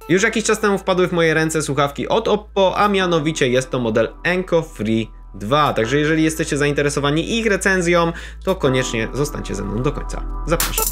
Już jakiś czas temu wpadły w moje ręce słuchawki od Oppo, a mianowicie jest to model Enco Free 2, także jeżeli jesteście zainteresowani ich recenzją, to koniecznie zostańcie ze mną do końca. Zapraszam.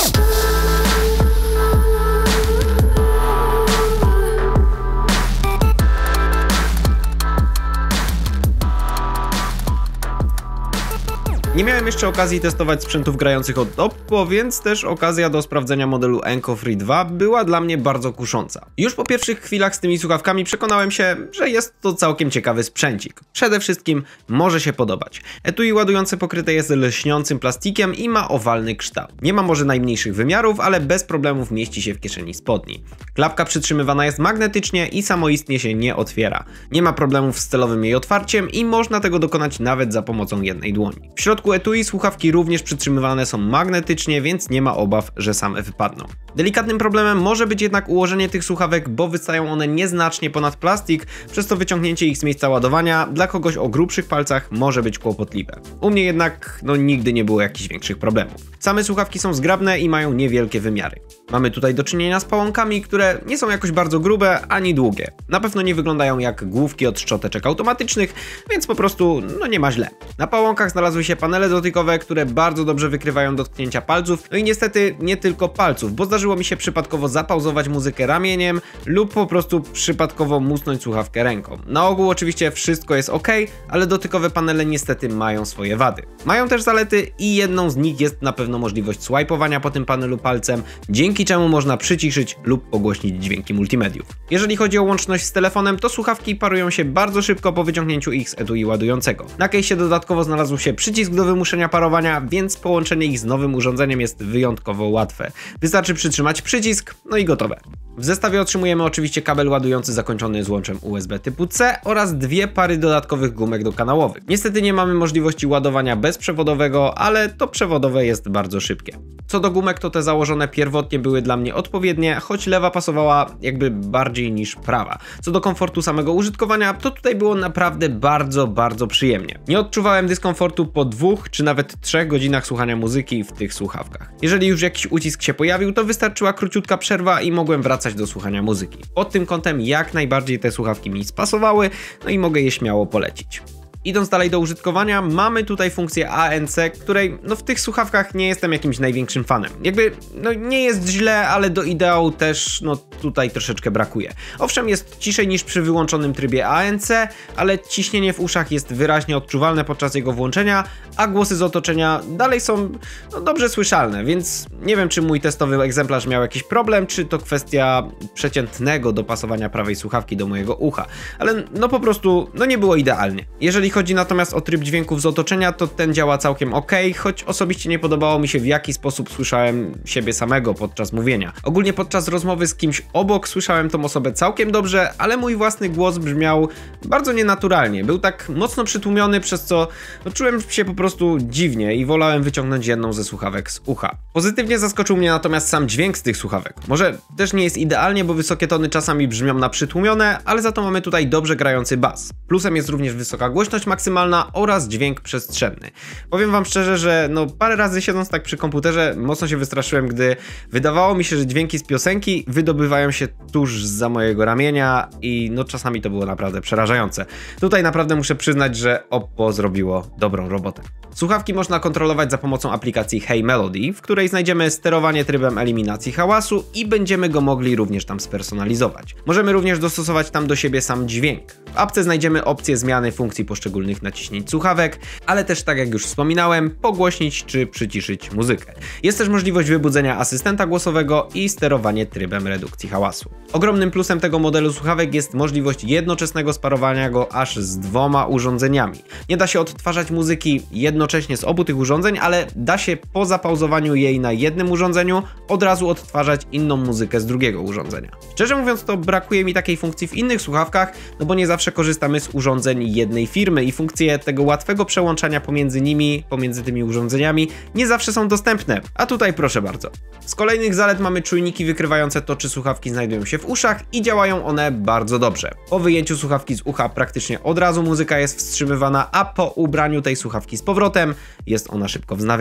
Nie miałem jeszcze okazji testować sprzętów grających od Oppo, więc też okazja do sprawdzenia modelu Enco Free 2 była dla mnie bardzo kusząca. Już po pierwszych chwilach z tymi słuchawkami przekonałem się, że jest to całkiem ciekawy sprzęcik. Przede wszystkim może się podobać. Etui ładujące pokryte jest lśniącym plastikiem i ma owalny kształt. Nie ma może najmniejszych wymiarów, ale bez problemów mieści się w kieszeni spodni. Klapka przytrzymywana jest magnetycznie i samoistnie się nie otwiera. Nie ma problemów z celowym jej otwarciem i można tego dokonać nawet za pomocą jednej dłoni. W środku etui słuchawki również przytrzymywane są magnetycznie, więc nie ma obaw, że same wypadną. Delikatnym problemem może być jednak ułożenie tych słuchawek, bo wystają one nieznacznie ponad plastik, przez to wyciągnięcie ich z miejsca ładowania dla kogoś o grubszych palcach może być kłopotliwe. U mnie jednak nigdy nie było jakichś większych problemów. Same słuchawki są zgrabne i mają niewielkie wymiary. Mamy tutaj do czynienia z pałonkami, które nie są jakoś bardzo grube ani długie. Na pewno nie wyglądają jak główki od szczoteczek automatycznych, więc po prostu nie ma źle. Na pałonkach znalazły się panele dotykowe, które bardzo dobrze wykrywają dotknięcia palców, no i niestety nie tylko palców, bo zdarzyło mi się przypadkowo zapauzować muzykę ramieniem lub po prostu przypadkowo musnąć słuchawkę ręką. Na ogół oczywiście wszystko jest ok, ale dotykowe panele niestety mają swoje wady. Mają też zalety i jedną z nich jest na pewno możliwość swajpowania po tym panelu palcem, dzięki czemu można przyciszyć lub pogłośnić dźwięki multimediów. Jeżeli chodzi o łączność z telefonem, to słuchawki parują się bardzo szybko po wyciągnięciu ich z etui ładującego. Na case'ie dodatkowo znalazł się przycisk do wymuszenia parowania, więc połączenie ich z nowym urządzeniem jest wyjątkowo łatwe. Wystarczy przytrzymać przycisk, no i gotowe. W zestawie otrzymujemy oczywiście kabel ładujący zakończony złączem USB typu C oraz dwie pary dodatkowych gumek dokanałowych. Niestety nie mamy możliwości ładowania bezprzewodowego, ale to przewodowe jest bardzo szybkie. Co do gumek, to te założone pierwotnie były dla mnie odpowiednie, choć lewa pasowała jakby bardziej niż prawa. Co do komfortu samego użytkowania, to tutaj było naprawdę bardzo przyjemnie. Nie odczuwałem dyskomfortu po 2 czy nawet 3 godzinach słuchania muzyki w tych słuchawkach. Jeżeli już jakiś ucisk się pojawił, to wystarczyła króciutka przerwa i mogłem wracać do słuchania muzyki. Pod tym kątem jak najbardziej te słuchawki mi spasowały, no i mogę je śmiało polecić. Idąc dalej do użytkowania, mamy tutaj funkcję ANC, której w tych słuchawkach nie jestem jakimś największym fanem. Jakby nie jest źle, ale do ideału też tutaj troszeczkę brakuje. Owszem, jest ciszej niż przy wyłączonym trybie ANC, ale ciśnienie w uszach jest wyraźnie odczuwalne podczas jego włączenia, a głosy z otoczenia dalej są dobrze słyszalne, więc nie wiem, czy mój testowy egzemplarz miał jakiś problem, czy to kwestia przeciętnego dopasowania prawej słuchawki do mojego ucha, ale po prostu nie było idealnie. Jeżeli chodzi natomiast o tryb dźwięków z otoczenia, to ten działa całkiem ok, choć osobiście nie podobało mi się, w jaki sposób słyszałem siebie samego podczas mówienia. Ogólnie podczas rozmowy z kimś obok słyszałem tą osobę całkiem dobrze, ale mój własny głos brzmiał bardzo nienaturalnie. Był tak mocno przytłumiony, przez co czułem się po prostu dziwnie i wolałem wyciągnąć jedną ze słuchawek z ucha. Pozytywnie zaskoczył mnie natomiast sam dźwięk z tych słuchawek. Może też nie jest idealnie, bo wysokie tony czasami brzmią na przytłumione, ale za to mamy tutaj dobrze grający bas. Plusem jest również wysoka głośność maksymalna oraz dźwięk przestrzenny. Powiem wam szczerze, że parę razy siedząc tak przy komputerze mocno się wystraszyłem, gdy wydawało mi się, że dźwięki z piosenki wydobywają się tuż zza mojego ramienia i czasami to było naprawdę przerażające. Tutaj naprawdę muszę przyznać, że Oppo zrobiło dobrą robotę. Słuchawki można kontrolować za pomocą aplikacji Hey Melody, w której znajdziemy sterowanie trybem eliminacji hałasu i będziemy go mogli również tam spersonalizować. Możemy również dostosować tam do siebie sam dźwięk. W apce znajdziemy opcję zmiany funkcji poszczególnych naciśnięć słuchawek, ale też tak jak już wspominałem, pogłośnić czy przyciszyć muzykę. Jest też możliwość wybudzenia asystenta głosowego i sterowanie trybem redukcji hałasu. Ogromnym plusem tego modelu słuchawek jest możliwość jednoczesnego sparowania go aż z 2 urządzeniami. Nie da się odtwarzać muzyki jednocześnie z obu tych urządzeń, ale da się po zapauzowaniu jej na jednym urządzeniu od razu odtwarzać inną muzykę z drugiego urządzenia. Szczerze mówiąc, to brakuje mi takiej funkcji w innych słuchawkach, bo nie zawsze korzystamy z urządzeń jednej firmy i funkcje tego łatwego przełączania pomiędzy tymi urządzeniami nie zawsze są dostępne, a tutaj proszę bardzo. Z kolejnych zalet mamy czujniki wykrywające to, czy słuchawki znajdują się w uszach i działają one bardzo dobrze. Po wyjęciu słuchawki z ucha praktycznie od razu muzyka jest wstrzymywana, a po ubraniu tej słuchawki z powrotem jest ona szybko wznawiana.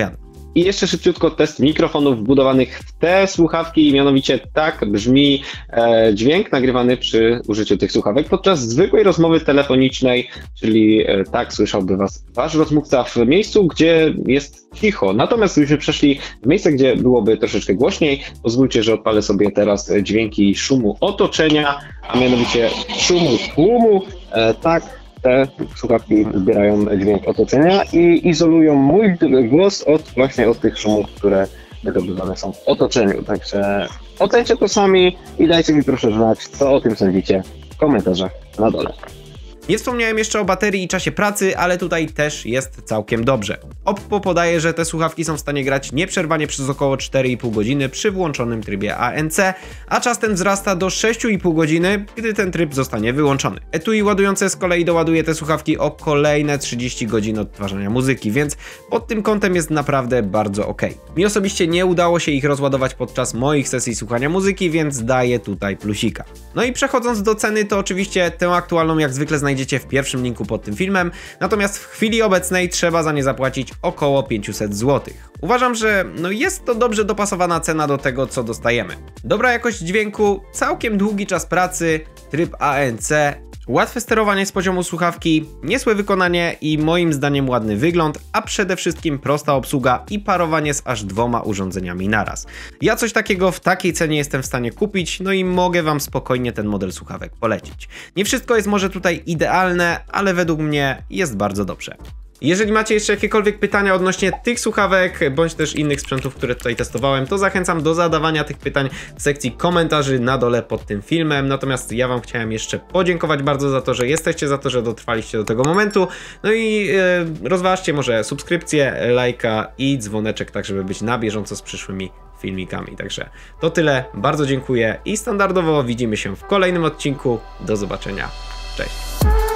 I jeszcze szybciutko test mikrofonów wbudowanych w te słuchawki, mianowicie tak brzmi dźwięk nagrywany przy użyciu tych słuchawek podczas zwykłej rozmowy telefonicznej, czyli tak słyszałby was wasz rozmówca w miejscu, gdzie jest cicho. Natomiast gdybyśmy przeszli w miejsce, gdzie byłoby troszeczkę głośniej, pozwólcie, że odpalę sobie teraz dźwięki szumu otoczenia, a mianowicie szumu tłumu. Tak, te słuchawki zbierają dźwięk otoczenia i izolują mój głos właśnie od tych szumów, które wydobywane są w otoczeniu. Także ocencie to sami i dajcie mi proszę znać, co o tym sądzicie w komentarzach na dole. Nie wspomniałem jeszcze o baterii i czasie pracy, ale tutaj też jest całkiem dobrze. Oppo podaje, że te słuchawki są w stanie grać nieprzerwanie przez około 4,5 godziny przy włączonym trybie ANC, a czas ten wzrasta do 6,5 godziny, gdy ten tryb zostanie wyłączony. Etui ładujące z kolei doładuje te słuchawki o kolejne 30 godzin odtwarzania muzyki, więc pod tym kątem jest naprawdę bardzo ok. Mi osobiście nie udało się ich rozładować podczas moich sesji słuchania muzyki, więc daję tutaj plusika. No i przechodząc do ceny, to oczywiście tę aktualną jak zwykle znajdziecie w pierwszym linku pod tym filmem, natomiast w chwili obecnej trzeba za nie zapłacić około 500 zł. Uważam, że jest to dobrze dopasowana cena do tego, co dostajemy. Dobra jakość dźwięku, całkiem długi czas pracy, tryb ANC, łatwe sterowanie z poziomu słuchawki, niezłe wykonanie i moim zdaniem ładny wygląd, a przede wszystkim prosta obsługa i parowanie z aż 2 urządzeniami naraz. Ja coś takiego w takiej cenie jestem w stanie kupić, no i mogę wam spokojnie ten model słuchawek polecić. Nie wszystko jest może tutaj idealne, ale według mnie jest bardzo dobrze. Jeżeli macie jeszcze jakiekolwiek pytania odnośnie tych słuchawek, bądź też innych sprzętów, które tutaj testowałem, to zachęcam do zadawania tych pytań w sekcji komentarzy na dole pod tym filmem. Natomiast ja wam chciałem jeszcze podziękować bardzo za to, że jesteście, za to, że dotrwaliście do tego momentu. No i rozważcie może subskrypcję, lajka i dzwoneczek, tak żeby być na bieżąco z przyszłymi filmikami. Także to tyle, bardzo dziękuję i standardowo widzimy się w kolejnym odcinku. Do zobaczenia, cześć!